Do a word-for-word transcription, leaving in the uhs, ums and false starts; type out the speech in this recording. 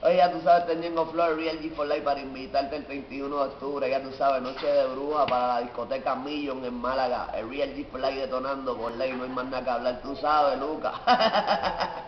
Oye, ya tú sabes, tengo Flor Real G for Life para invitarte el treinta y uno de octubre, ya tú sabes, noche de bruja para la discoteca Million en Málaga. El Real G for Life detonando por ley, no hay más nada que hablar, tú sabes, Lucas.